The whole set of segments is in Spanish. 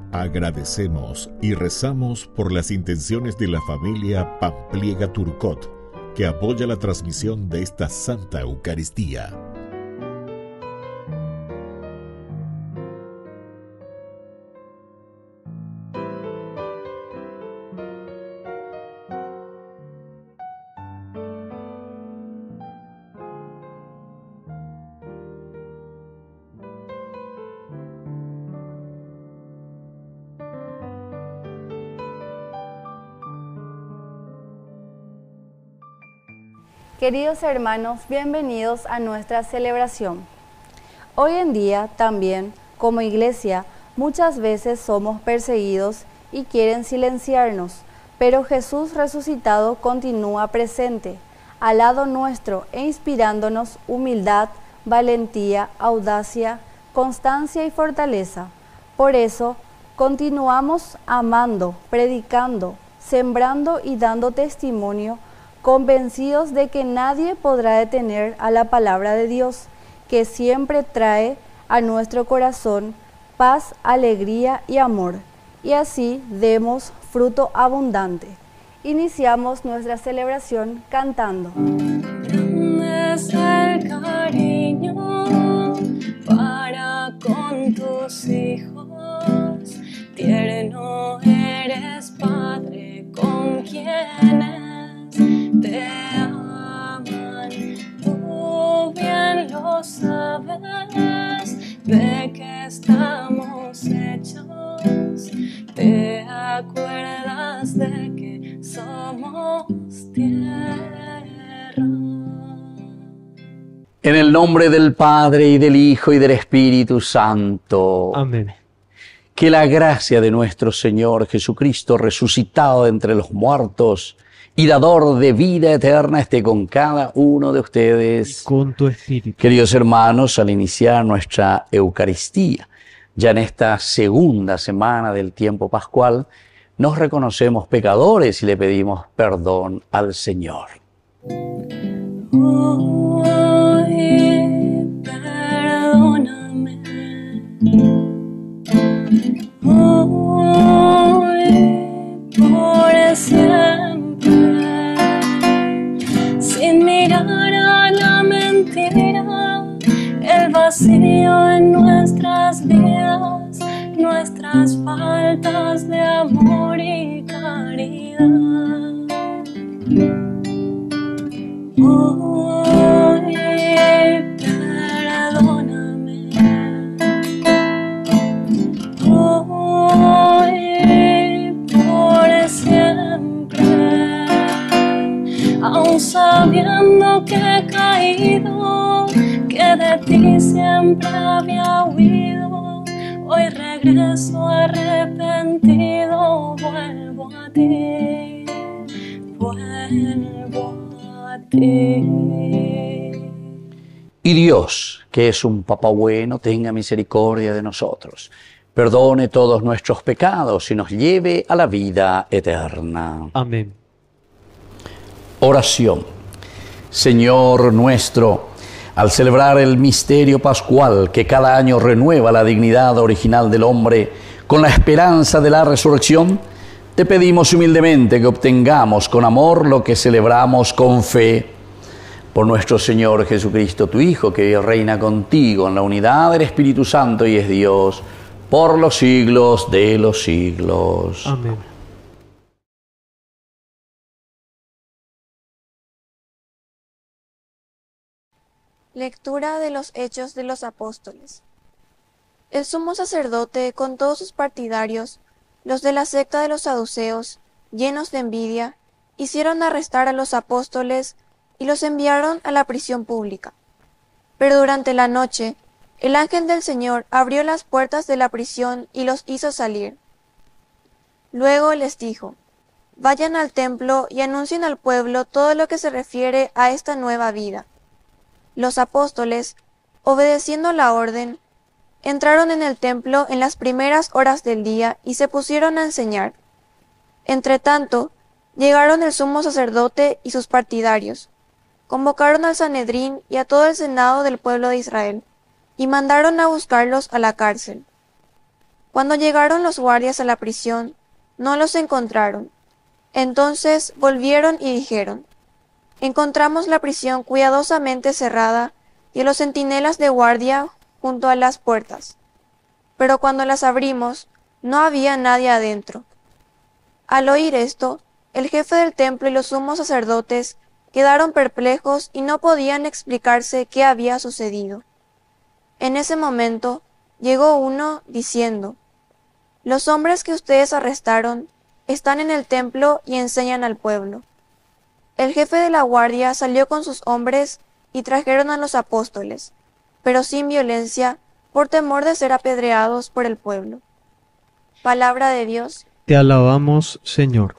Agradecemos y rezamos por las intenciones de la familia Pampliega Turcot, que apoya la transmisión de esta Santa Eucaristía. Queridos hermanos, bienvenidos a nuestra celebración. Hoy en día también, como iglesia, muchas veces somos perseguidos y quieren silenciarnos, pero Jesús resucitado continúa presente, al lado nuestro e inspirándonos humildad, valentía, audacia, constancia y fortaleza. Por eso, continuamos amando, predicando, sembrando y dando testimonio, convencidos de que nadie podrá detener a la palabra de Dios, que siempre trae a nuestro corazón paz, alegría y amor, y así demos fruto abundante. Iniciamos nuestra celebración cantando. Grande es el cariño para con tus hijos, tierno eres Padre con quienes te aman, tú bien lo sabes, de que estamos hechos, te acuerdas de que somos tierra. En el nombre del Padre, y del Hijo, y del Espíritu Santo. Amén. Que la gracia de nuestro Señor Jesucristo, resucitado de entre los muertos y dador de vida eterna, esté con cada uno de ustedes. Con tu espíritu. Queridos hermanos, al iniciar nuestra Eucaristía, ya en esta segunda semana del tiempo pascual, nos reconocemos pecadores y le pedimos perdón al Señor. Hoy perdóname, hoy por siempre, sin mirar a la mentira, el vacío en nuestras vidas, nuestras faltas de amor y caridad. Hoy perdóname, hoy por siempre, aun sabiendo que he caído, que de ti siempre había huido, hoy regreso arrepentido, vuelvo a ti, vuelvo a ti. Y Dios, que es un Papá bueno, tenga misericordia de nosotros, perdone todos nuestros pecados y nos lleve a la vida eterna. Amén. Oración. Señor nuestro, al celebrar el misterio pascual que cada año renueva la dignidad original del hombre con la esperanza de la resurrección, te pedimos humildemente que obtengamos con amor lo que celebramos con fe. Por nuestro Señor Jesucristo, tu Hijo, que reina contigo en la unidad del Espíritu Santo y es Dios por los siglos de los siglos. Amén. Lectura de los Hechos de los Apóstoles. El sumo sacerdote, con todos sus partidarios, los de la secta de los saduceos, llenos de envidia, hicieron arrestar a los apóstoles y los enviaron a la prisión pública. Pero durante la noche, el ángel del Señor abrió las puertas de la prisión y los hizo salir. Luego les dijo: vayan al templo y anuncien al pueblo todo lo que se refiere a esta nueva vida. Los apóstoles, obedeciendo la orden, entraron en el templo en las primeras horas del día y se pusieron a enseñar. Entretanto, llegaron el sumo sacerdote y sus partidarios, convocaron al Sanedrín y a todo el senado del pueblo de Israel, y mandaron a buscarlos a la cárcel. Cuando llegaron los guardias a la prisión, no los encontraron. Entonces volvieron y dijeron: encontramos la prisión cuidadosamente cerrada y a los centinelas de guardia junto a las puertas. Pero cuando las abrimos, no había nadie adentro. Al oír esto, el jefe del templo y los sumos sacerdotes quedaron perplejos y no podían explicarse qué había sucedido. En ese momento llegó uno diciendo: los hombres que ustedes arrestaron están en el templo y enseñan al pueblo. El jefe de la guardia salió con sus hombres y trajeron a los apóstoles, pero sin violencia, por temor de ser apedreados por el pueblo. Palabra de Dios. Te alabamos, Señor.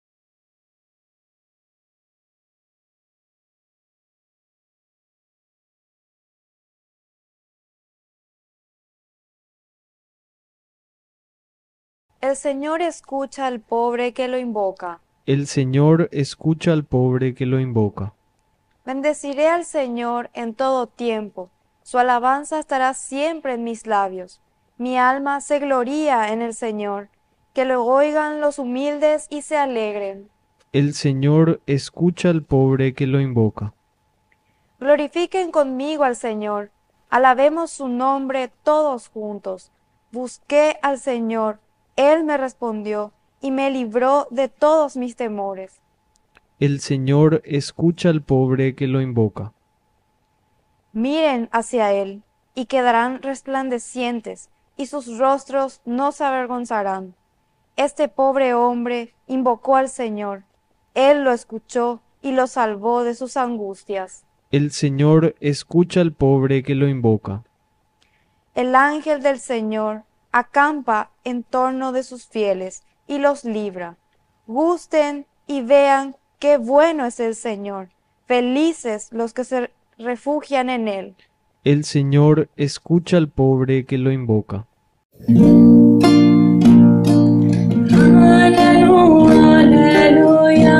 El Señor escucha al pobre que lo invoca. El Señor escucha al pobre que lo invoca. Bendeciré al Señor en todo tiempo. Su alabanza estará siempre en mis labios. Mi alma se gloría en el Señor. Que lo oigan los humildes y se alegren. El Señor escucha al pobre que lo invoca. Glorifiquen conmigo al Señor. Alabemos su nombre todos juntos. Busqué al Señor. Él me respondió y me libró de todos mis temores. El Señor escucha al pobre que lo invoca. Miren hacia Él y quedarán resplandecientes, y sus rostros no se avergonzarán. Este pobre hombre invocó al Señor. Él lo escuchó y lo salvó de sus angustias. El Señor escucha al pobre que lo invoca. El ángel del Señor acampa en torno de sus fieles y los libra. Gusten y vean qué bueno es el Señor. Felices los que se refugian en Él. El Señor escucha al pobre que lo invoca. Aleluya, aleluya.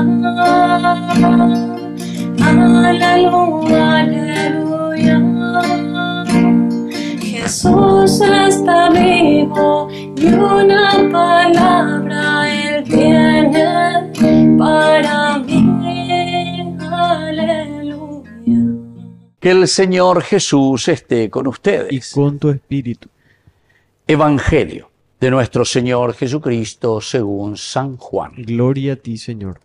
Aleluya, aleluya. Jesús está vivo y una palabra Él tiene para mí. Aleluya. Que el Señor Jesús esté con Y ustedes. con tu espíritu. Evangelio de nuestro Señor Jesucristo según San Juan. Gloria a ti, Señor.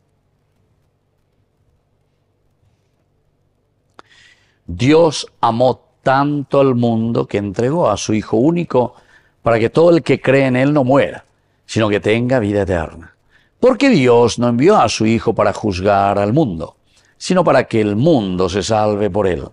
Dios amó tanto al mundo que entregó a su Hijo único para que todo el que cree en Él no muera, sino que tenga vida eterna. Porque Dios no envió a su Hijo para juzgar al mundo, sino para que el mundo se salve por Él.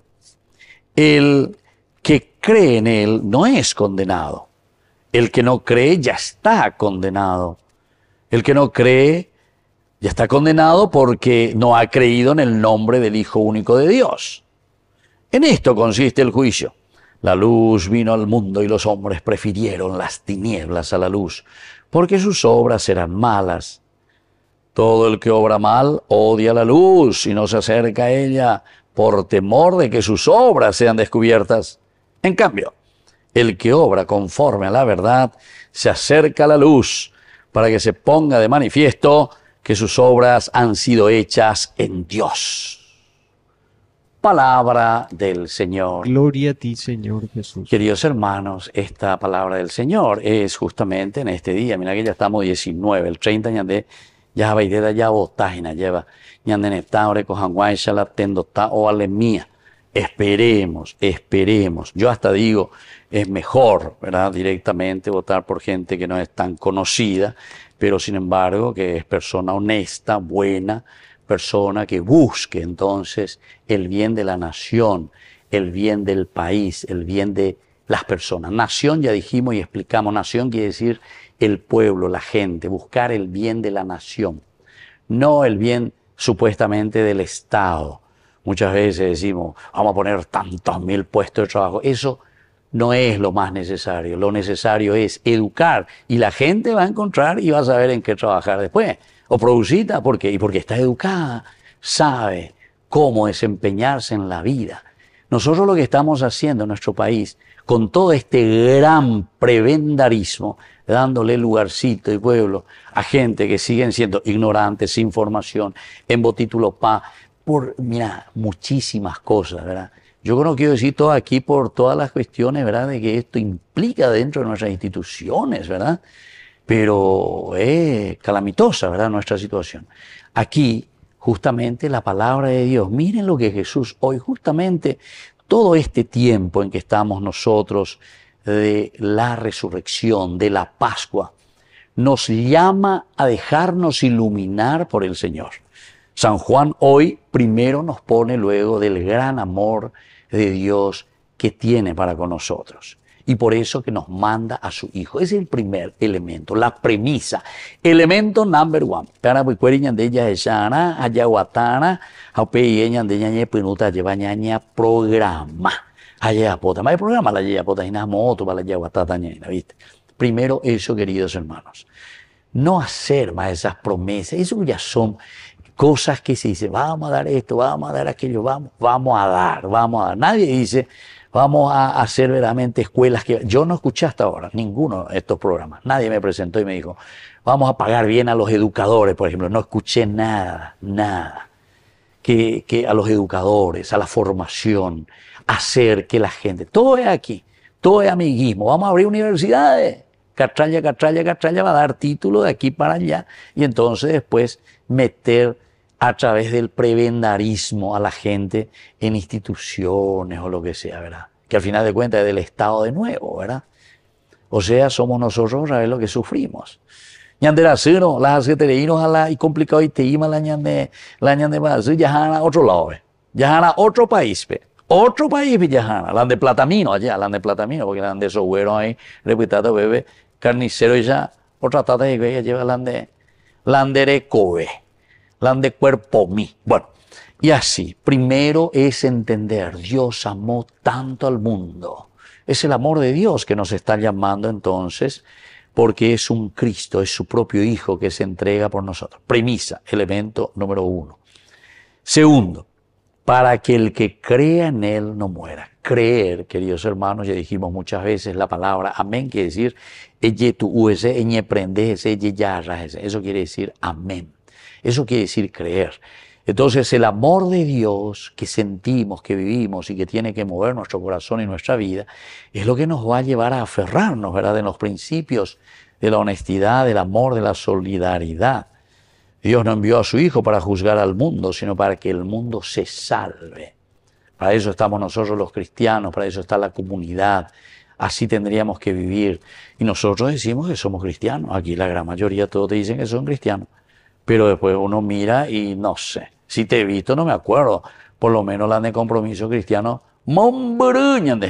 El que cree en Él no es condenado. El que no cree ya está condenado. El que no cree ya está condenado porque no ha creído en el nombre del Hijo único de Dios. En esto consiste el juicio. La luz vino al mundo y los hombres prefirieron las tinieblas a la luz, porque sus obras eran malas. Todo el que obra mal odia la luz y no se acerca a ella por temor de que sus obras sean descubiertas. En cambio, el que obra conforme a la verdad se acerca a la luz para que se ponga de manifiesto que sus obras han sido hechas en Dios. Palabra del Señor. Gloria a ti, Señor Jesús. Queridos hermanos, esta palabra del Señor es justamente en este día. Mira que ya estamos 19, el 30 ñande, ya vaideda ya botágina lleva, ñande neftaure cojanguay shalatendo ta o alemía. Esperemos, esperemos. Yo hasta digo, es mejor, ¿verdad? Directamente votar por gente que no es tan conocida, pero sin embargo que es persona honesta, buena, persona que busque entonces el bien de la nación, el bien del país, el bien de las personas. Nación, ya dijimos y explicamos, nación quiere decir el pueblo, la gente, buscar el bien de la nación, no el bien supuestamente del Estado. Muchas veces decimos, vamos a poner tantos mil puestos de trabajo. Eso no es lo más necesario. Lo necesario es educar y la gente va a encontrar y va a saber en qué trabajar después. O producita, ¿por qué? Y porque está educada, sabe cómo desempeñarse en la vida. Nosotros lo que estamos haciendo en nuestro país, con todo este gran prebendarismo, dándole lugarcito y pueblo a gente que siguen siendo ignorantes, sin formación, en botítulo pa, por, mira, muchísimas cosas, ¿verdad? Yo no quiero decir todo aquí por todas las cuestiones, ¿verdad?, de que esto implica dentro de nuestras instituciones, ¿verdad? Pero es calamitosa, ¿verdad?, nuestra situación. Aquí, justamente, la palabra de Dios, miren lo que Jesús hoy, justamente, todo este tiempo en que estamos nosotros de la resurrección, de la Pascua, nos llama a dejarnos iluminar por el Señor. San Juan hoy primero nos pone luego del gran amor de Dios que tiene para con nosotros. Y por eso que nos manda a su Hijo. Ese es el primer elemento, la premisa. Elemento number one. Para pues cueriñan de ella echana, ayahuatana, aupeyeñan de ñañe pinuta lleva ñaña programa. Ayapota, más programa la ayapota y nada moto para la ayahuatata ñaña, ¿viste? Primero eso, queridos hermanos. No hacer más esas promesas, eso ya son cosas que se dicen, vamos a dar esto, vamos a dar aquello, vamos a dar. Nadie dice, vamos a hacer verdaderamente escuelas que... Yo no escuché hasta ahora ninguno de estos programas. Nadie me presentó y me dijo, vamos a pagar bien a los educadores, por ejemplo. No escuché nada. Que a los educadores, a la formación, hacer que la gente... Todo es aquí, todo es amiguismo. Vamos a abrir universidades. Catralla va a dar título de aquí para allá. Y entonces después meter a través del prebendarismo a la gente en instituciones o lo que sea, ¿verdad? Que al final de cuentas es del Estado de nuevo, ¿verdad? O sea, somos nosotros otra vez lo que sufrimos. Ñandera cero, las aceterinos a la y complicado y te ima la ñande más, ya a otro lado, ya a otro país, otro país, ya la de Platamino allá, la de Platamino, porque la de Soguero ahí, repitado, bebé, carnicero y ya, otra tata de que lleva la de Kobe. La de cuerpo mí. Bueno, y así, primero es entender, Dios amó tanto al mundo. Es el amor de Dios que nos está llamando entonces, porque es un Cristo, es su propio Hijo que se entrega por nosotros. Premisa, elemento número 1. Segundo, para que el que crea en Él no muera. Creer, queridos hermanos, ya dijimos muchas veces la palabra amén, quiere decir, eso quiere decir amén. Eso quiere decir creer. Entonces el amor de Dios que sentimos, que vivimos y que tiene que mover nuestro corazón y nuestra vida, es lo que nos va a llevar a aferrarnos, ¿verdad?, en los principios de la honestidad, del amor, de la solidaridad. Dios no envió a su Hijo para juzgar al mundo, sino para que el mundo se salve. Para eso estamos nosotros los cristianos, para eso está la comunidad. Así tendríamos que vivir. Y nosotros decimos que somos cristianos. Aquí la gran mayoría todos te dicen que son cristianos. Pero después uno mira y no sé. Si te he visto, no me acuerdo. Por lo menos la de compromiso cristiano, momburuñan de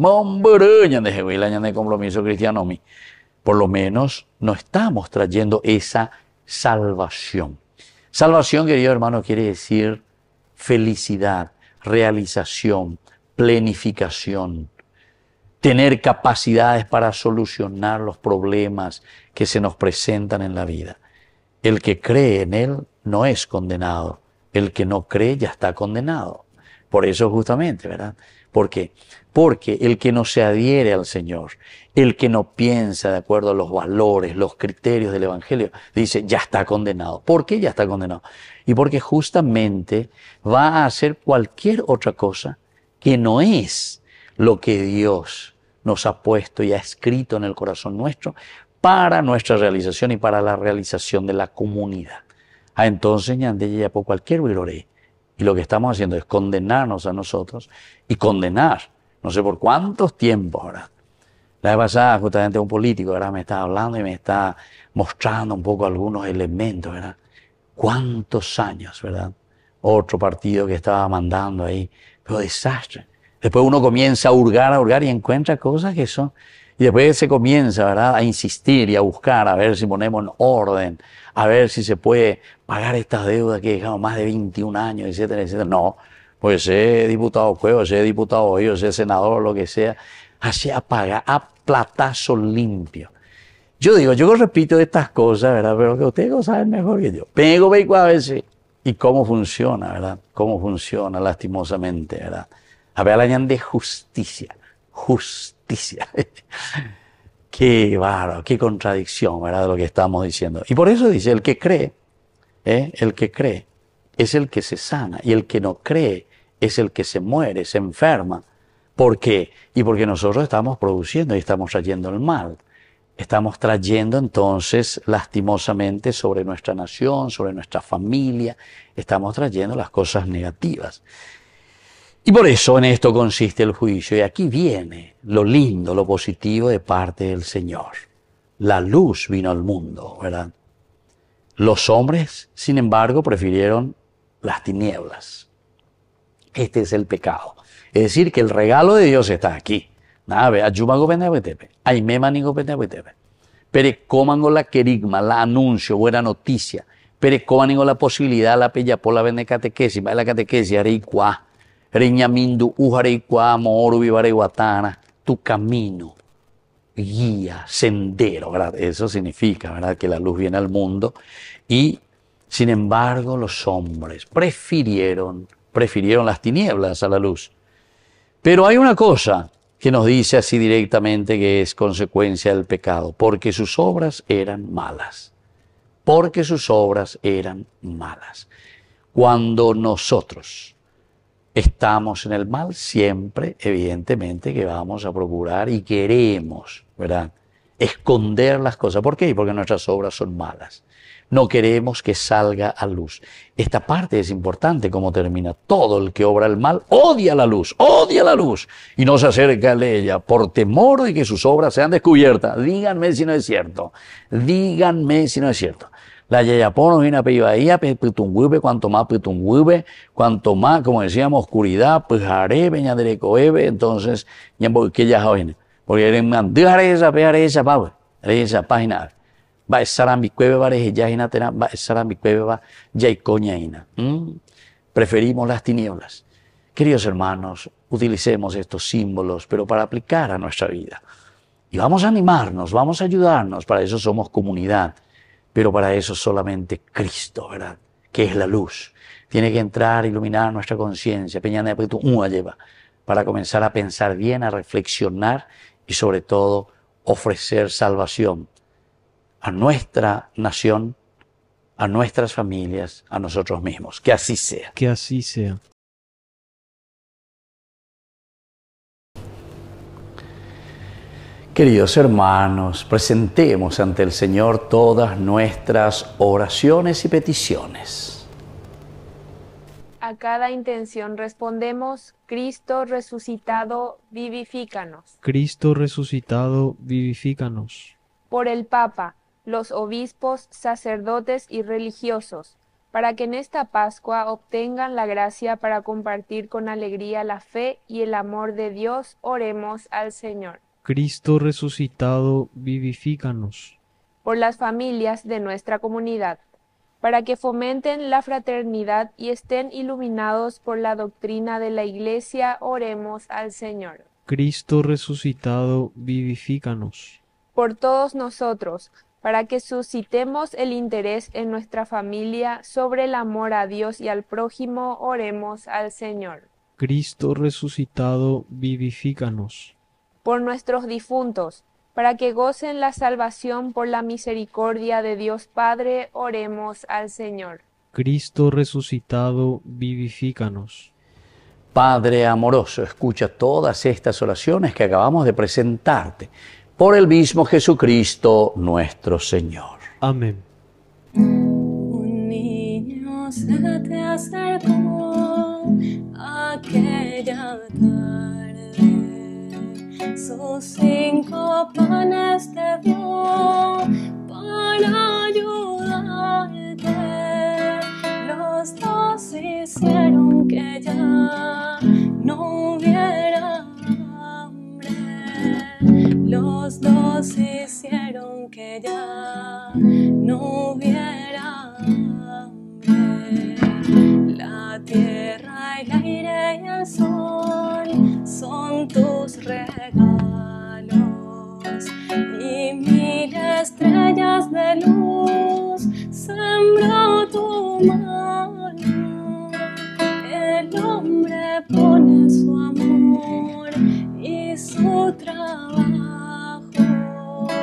Jehová, la de compromiso cristiano mi. Por lo menos no estamos trayendo esa salvación. Salvación, querido hermano, quiere decir felicidad, realización, plenificación, tener capacidades para solucionar los problemas que se nos presentan en la vida. El que cree en Él no es condenado. El que no cree ya está condenado. Por eso justamente, ¿verdad? ¿Por qué? Porque el que no se adhiere al Señor, el que no piensa de acuerdo a los valores, los criterios del Evangelio, dice, ya está condenado. ¿Por qué ya está condenado? Y porque justamente va a hacer cualquier otra cosa que no es lo que Dios nos ha puesto y ha escrito en el corazón nuestro para nuestra realización y para la realización de la comunidad. Entonces, ya por cualquier viroré. Y lo que estamos haciendo es condenarnos a nosotros y condenar, no sé por cuántos tiempos, ¿verdad? La vez pasada, justamente un político, ¿verdad?, me está hablando y me está mostrando un poco algunos elementos, ¿verdad? ¿Cuántos años, verdad? Otro partido que estaba mandando ahí, pero desastre. Después uno comienza a hurgar y encuentra cosas que son... Y después se comienza, ¿verdad?, a insistir y a buscar, a ver si ponemos en orden, a ver si se puede pagar estas deudas que dejamos más de 21 años, etcétera, etcétera. No, pues ser diputado Cuevo, ser diputado Hoyo, ser senador, lo que sea, así a pagar, a platazo limpio. Yo digo, yo repito estas cosas, ¿verdad?, pero que ustedes saben mejor que yo. Pego, a ver si... Y cómo funciona, ¿verdad? Cómo funciona lastimosamente, ¿verdad? A ver, la de justicia. Qué bárbaro, qué contradicción, ¿verdad? De lo que estamos diciendo. Y por eso dice, el que cree es el que se sana, y el que no cree es el que se muere, se enferma. ¿Por qué? Y porque nosotros estamos produciendo y estamos trayendo el mal. Estamos trayendo entonces lastimosamente sobre nuestra nación, sobre nuestra familia, estamos trayendo las cosas negativas. Y por eso en esto consiste el juicio. Y aquí viene lo lindo, lo positivo de parte del Señor. La luz vino al mundo, ¿verdad? Los hombres, sin embargo, prefirieron las tinieblas. Este es el pecado. Es decir, que el regalo de Dios está aquí. Pero coman la querigma, la anuncio, buena noticia. Pero coman la posibilidad, la pella por la vende catequesis, va la catequesis, areicua. Reñamindu, ujareicua, moru, vivareguatana, tu camino, guía, sendero, ¿verdad? Eso significa, ¿verdad?, que la luz viene al mundo. Y, sin embargo, los hombres prefirieron las tinieblas a la luz. Pero hay una cosa que nos dice así directamente que es consecuencia del pecado, porque sus obras eran malas. Porque sus obras eran malas. Cuando nosotros estamos en el mal, siempre, evidentemente, que vamos a procurar y queremos, ¿verdad?, esconder las cosas. ¿Por qué? Porque nuestras obras son malas. No queremos que salga a luz. Esta parte es importante, como termina. Todo el que obra el mal odia la luz y no se acerca a ella por temor de que sus obras sean descubiertas. Díganme si no es cierto. Díganme si no es cierto. La yayapono viene a peivahía, pitungüibe, cuanto más, como decíamos, oscuridad, pues haré, beñaderecoebe, entonces, ya que ya joven, porque eres mandare esa página, va a estar a mi cueve, va a estar a mi cueve, va ya y coñaina. Preferimos las tinieblas. Queridos hermanos, utilicemos estos símbolos, pero para aplicar a nuestra vida. Y vamos a animarnos, vamos a ayudarnos, para eso somos comunidad. Pero para eso solamente Cristo, ¿verdad?, que es la luz, tiene que entrar a iluminar nuestra conciencia, para comenzar a pensar bien, a reflexionar y sobre todo ofrecer salvación a nuestra nación, a nuestras familias, a nosotros mismos. Que así sea. Que así sea. Queridos hermanos, presentemos ante el Señor todas nuestras oraciones y peticiones. A cada intención respondemos: Cristo resucitado, vivifícanos. Cristo resucitado, vivifícanos. Por el Papa, los obispos, sacerdotes y religiosos, para que en esta Pascua obtengan la gracia para compartir con alegría la fe y el amor de Dios, oremos al Señor. Cristo resucitado, vivifícanos. Por las familias de nuestra comunidad, para que fomenten la fraternidad y estén iluminados por la doctrina de la Iglesia, oremos al Señor. Cristo resucitado, vivifícanos. Por todos nosotros, para que suscitemos el interés en nuestra familia sobre el amor a Dios y al prójimo, oremos al Señor. Cristo resucitado, vivifícanos. Por nuestros difuntos, para que gocen la salvación por la misericordia de Dios Padre, oremos al Señor. Cristo resucitado, vivifícanos. Padre amoroso, escucha todas estas oraciones que acabamos de presentarte, por el mismo Jesucristo nuestro Señor. Amén. Un niño se te acercó aquella tarde, sus 5 panes te dio para ayudarte. Los 2 hicieron que ya no hubiera hambre. Los 2 hicieron que ya no hubiera hambre. La tierra, el aire y el sol son tus regalos, y 1000 estrellas de luz sembró tu mano. El hombre pone su amor y su trabajo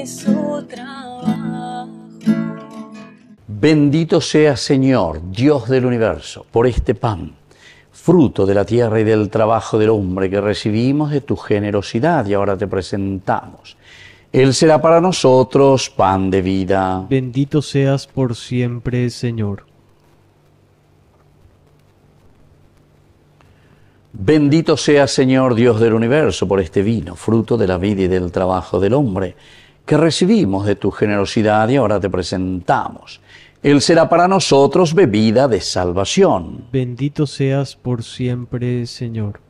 su trabajo. Bendito sea, Señor, Dios del universo, por este pan, fruto de la tierra y del trabajo del hombre que recibimos de tu generosidad y ahora te presentamos. Él será para nosotros pan de vida. Bendito seas por siempre, Señor. Bendito sea, Señor, Dios del universo, por este vino, fruto de la vida y del trabajo del hombre, que recibimos de tu generosidad y ahora te presentamos. Él será para nosotros bebida de salvación. Bendito seas por siempre, Señor.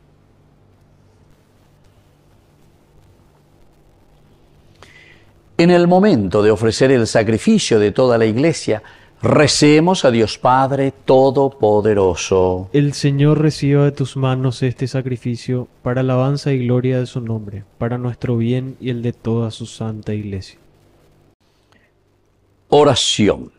En el momento de ofrecer el sacrificio de toda la Iglesia, recemos a Dios Padre Todopoderoso. El Señor reciba de tus manos este sacrificio para alabanza y gloria de su nombre, para nuestro bien y el de toda su santa Iglesia. Oración.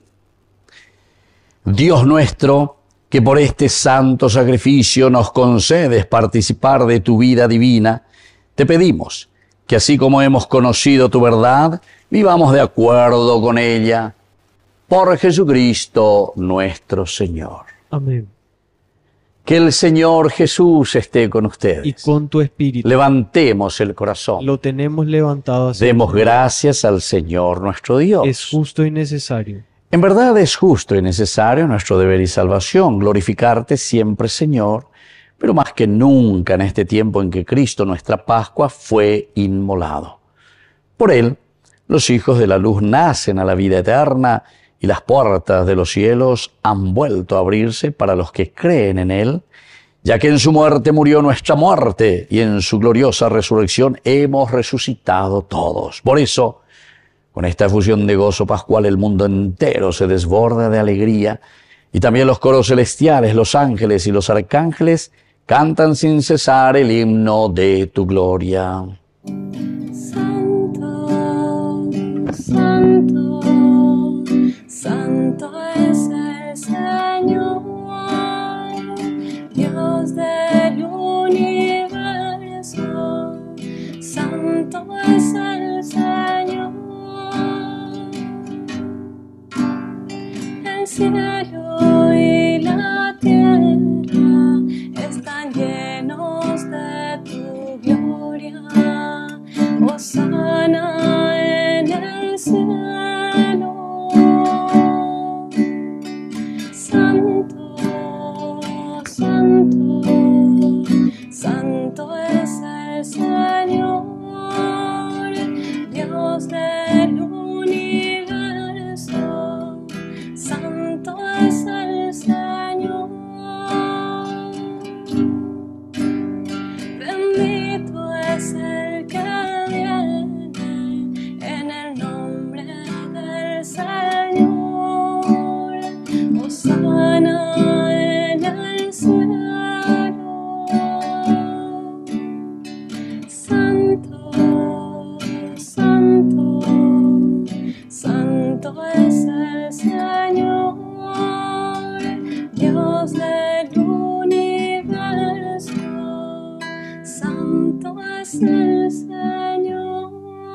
Dios nuestro, que por este santo sacrificio nos concedes participar de tu vida divina, te pedimos que así como hemos conocido tu verdad, vivamos de acuerdo con ella. Por Jesucristo nuestro Señor. Amén. Que el Señor Jesús esté con ustedes. Y con tu espíritu. Levantemos el corazón. Lo tenemos levantado hacia Demos el Señor. gracias al Señor nuestro Dios. Es justo y necesario. En verdad es justo y necesario nuestro deber y salvación, glorificarte siempre, Señor, pero más que nunca en este tiempo en que Cristo, nuestra Pascua, fue inmolado. Por Él, los hijos de la luz nacen a la vida eterna y las puertas de los cielos han vuelto a abrirse para los que creen en Él, ya que en su muerte murió nuestra muerte y en su gloriosa resurrección hemos resucitado todos. Por eso, con esta efusión de gozo pascual, el mundo entero se desborda de alegría y también los coros celestiales, los ángeles y los arcángeles cantan sin cesar el himno de tu gloria. Santo, santo, santo es el Señor, Dios del universo. Santo es el Señor. El cielo y la tierra están llenos de tu gloria. Hosana en el cielo. Santo, santo, santo es el Señor, Dios del universo. Santo es el Señor. Bendito es el que viene en el nombre del Señor. Hosana en el cielo. Santo, santo, santo es el Señor, Dios del universo. Santo es el Señor.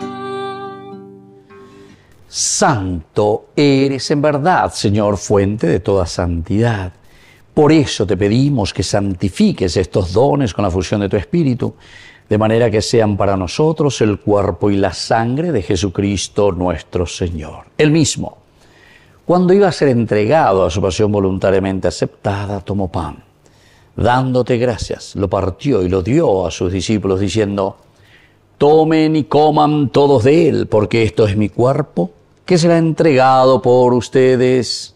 Santo eres en verdad, Señor, fuente de toda santidad. Por eso te pedimos que santifiques estos dones con la fusión de tu Espíritu, de manera que sean para nosotros el cuerpo y la sangre de Jesucristo nuestro Señor. Él mismo, cuando iba a ser entregado a su pasión voluntariamente aceptada, tomó pan. Dándote gracias, lo partió y lo dio a sus discípulos, diciendo: tomen y coman todos de él, porque esto es mi cuerpo, que será entregado por ustedes.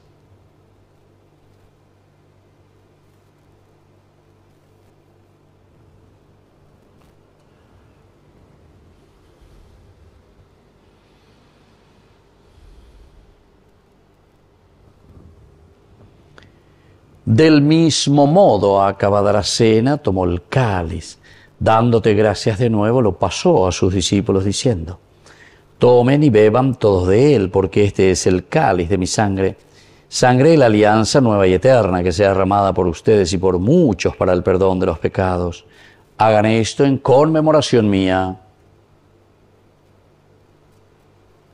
Del mismo modo, acabada la cena, tomó el cáliz. Dándote gracias de nuevo, lo pasó a sus discípulos diciendo: tomen y beban todos de él, porque este es el cáliz de mi sangre, sangre de la alianza nueva y eterna, que sea derramada por ustedes y por muchos para el perdón de los pecados. Hagan esto en conmemoración mía.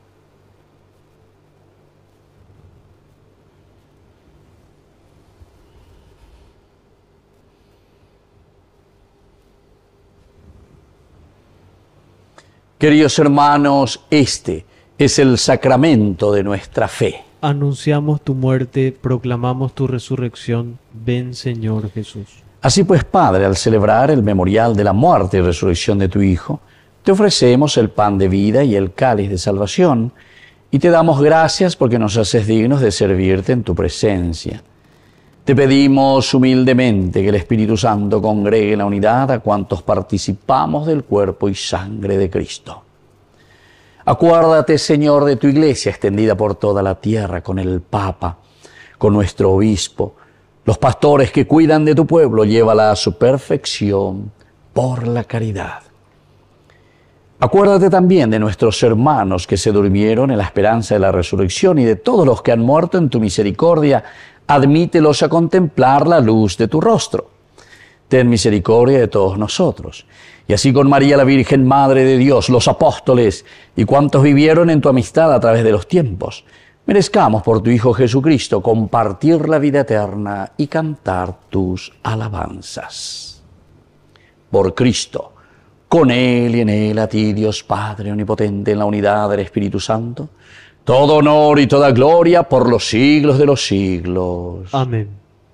Queridos hermanos, este es el sacramento de nuestra fe. Anunciamos tu muerte, proclamamos tu resurrección. Ven, Señor Jesús. Así pues, Padre, al celebrar el memorial de la muerte y resurrección de tu Hijo, te ofrecemos el pan de vida y el cáliz de salvación, y te damos gracias porque nos haces dignos de servirte en tu presencia. Te pedimos humildemente que el Espíritu Santo congregue en la unidad a cuantos participamos del cuerpo y sangre de Cristo. Acuérdate, Señor, de tu Iglesia extendida por toda la tierra, con el Papa, con nuestro Obispo, los pastores que cuidan de tu pueblo, llévala a su perfección por la caridad. Acuérdate también de nuestros hermanos que se durmieron en la esperanza de la resurrección y de todos los que han muerto en tu misericordia. Admítelos a contemplar la luz de tu rostro. Ten misericordia de todos nosotros. Y así con María la Virgen, Madre de Dios, los apóstoles y cuantos vivieron en tu amistad a través de los tiempos, merezcamos por tu Hijo Jesucristo compartir la vida eterna y cantar tus alabanzas. Por Cristo, con Él y en Él, a ti, Dios Padre omnipotente, en la unidad del Espíritu Santo, todo honor y toda gloria por los siglos de los siglos. Amén.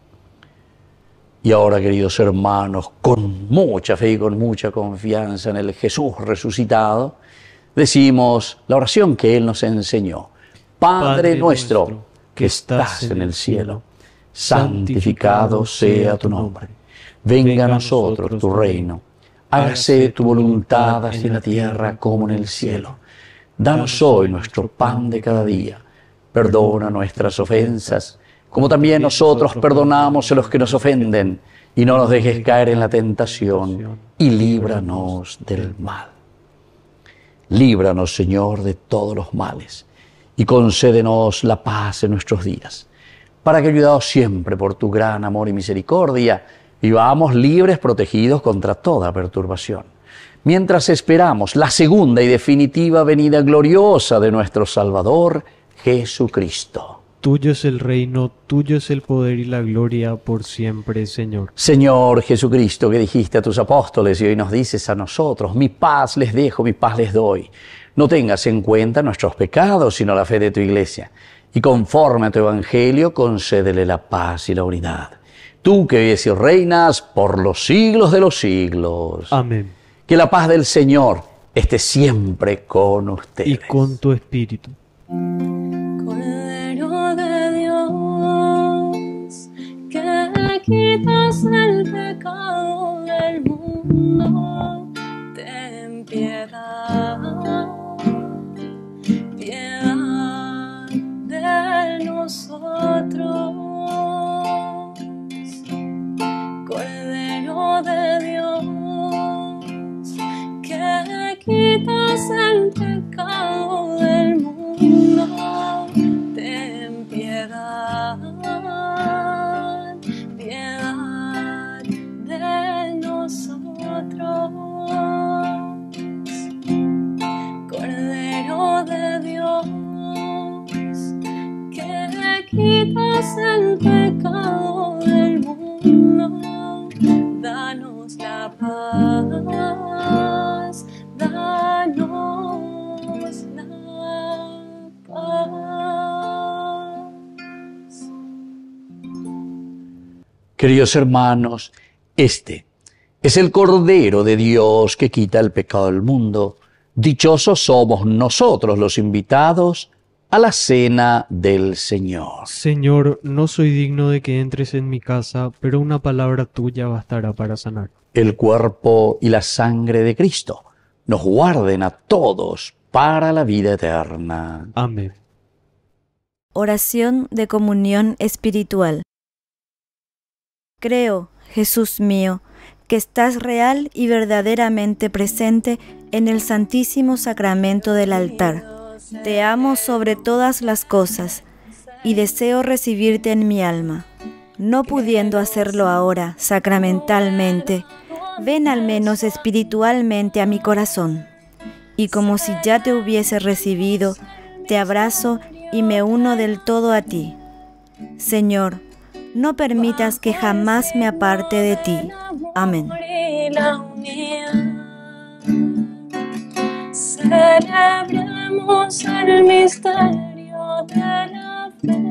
Y ahora, queridos hermanos, con mucha fe y con mucha confianza en el Jesús resucitado, decimos la oración que Él nos enseñó. Padre nuestro, que estás en el cielo, santificado sea tu nombre. Venga a nosotros tu reino. Hágase tu voluntad así en la tierra como en el cielo. Danos hoy nuestro pan de cada día. Perdona nuestras ofensas, como también nosotros perdonamos a los que nos ofenden, y no nos dejes caer en la tentación, y líbranos del mal. Líbranos, Señor, de todos los males, y concédenos la paz en nuestros días, para que, ayudados siempre por tu gran amor y misericordia, vivamos libres, protegidos contra toda perturbación, mientras esperamos la segunda y definitiva venida gloriosa de nuestro Salvador, Jesucristo. Tuyo es el reino, tuyo es el poder y la gloria por siempre, Señor. Señor Jesucristo, que dijiste a tus apóstoles y hoy nos dices a nosotros, mi paz les dejo, mi paz les doy. No tengas en cuenta nuestros pecados, sino la fe de tu Iglesia. Y conforme a tu Evangelio, concédele la paz y la unidad. Tú que vives y reinas por los siglos de los siglos. Amén. Que la paz del Señor esté siempre con ustedes. Y con tu espíritu. Cordero de Dios, que quitas el pecado del mundo, ten piedad, piedad de nosotros. Cordero de Dios, que quitas el pecado del mundo, ten piedad, piedad de nosotros. Cordero de Dios, que quitas el pecado del mundo, danos la paz, danos la paz. Queridos hermanos, este es el Cordero de Dios que quita el pecado del mundo. Dichosos somos nosotros los invitados a la cena del Señor. Señor, no soy digno de que entres en mi casa, pero una palabra tuya bastará para sanar. El cuerpo y la sangre de Cristo nos guarden a todos para la vida eterna. Amén. Oración de comunión espiritual. Creo, Jesús mío, que estás real y verdaderamente presente en el Santísimo Sacramento del altar. Te amo sobre todas las cosas y deseo recibirte en mi alma. No pudiendo hacerlo ahora sacramentalmente, ven al menos espiritualmente a mi corazón. Y como si ya te hubiese recibido, te abrazo y me uno del todo a ti. Señor, no permitas que jamás me aparte de ti. Amén. La unidad se Celebremos el misterio de la fe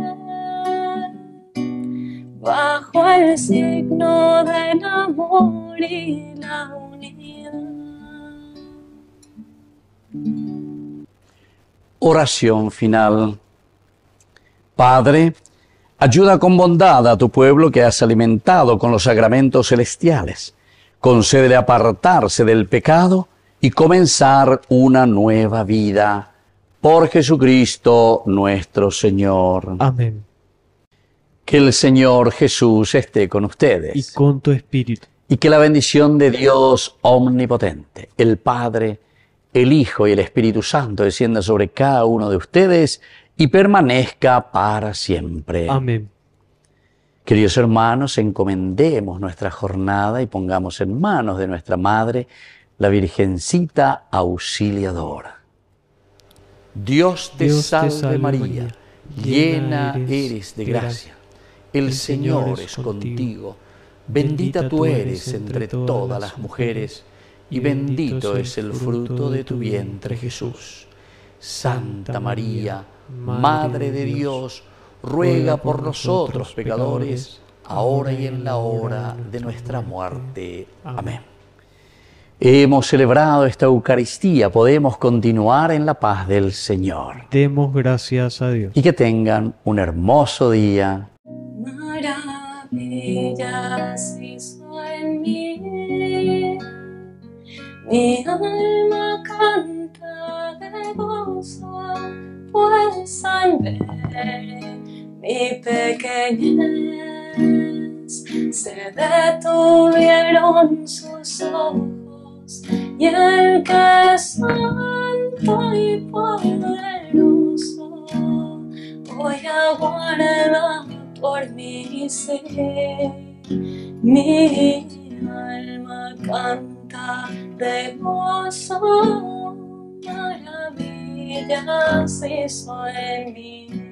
bajo el signo del amor y la unidad. Oración final. Padre, ayuda con bondad a tu pueblo que has alimentado con los sacramentos celestiales. Concédele apartarse del pecado y comenzar una nueva vida. Por Jesucristo nuestro Señor. Amén. Que el Señor Jesús esté con ustedes. Y con tu espíritu. Y que la bendición de Dios omnipotente, el Padre, el Hijo y el Espíritu Santo descienda sobre cada uno de ustedes y permanezca para siempre. Amén. Queridos hermanos, encomendemos nuestra jornada y pongamos en manos de nuestra Madre, la Virgencita Auxiliadora. Dios te salve María, llena eres de gracia. El Señor es contigo. Bendita tú eres entre todas las mujeres, y bendito es el fruto de tu vientre, Jesús. Santa María, Madre de Dios, ruega por nosotros pecadores, ahora y en la hora de nuestra muerte. Amén. Hemos celebrado esta Eucaristía, podemos continuar en la paz del Señor. Demos gracias a Dios. Y que tengan un hermoso día. Maravillas hizo en mí, mi alma canta de gozo, pues al ver mi pequeñez se detuvieron sus ojos, y el que es santo y poderoso hoy aguarda por mi ser. Mi alma canta de gozo, maravillas hizo en mí.